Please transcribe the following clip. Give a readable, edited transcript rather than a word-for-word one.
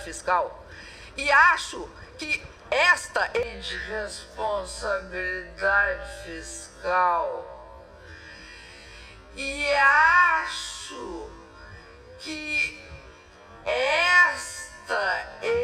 responsabilidade fiscal. E acho que esta é de responsabilidade fiscal.